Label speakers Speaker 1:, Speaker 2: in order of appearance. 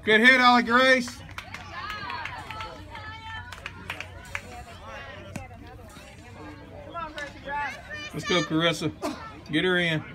Speaker 1: Good hit, Ollie Grace. Let's go, Carissa. Get her in.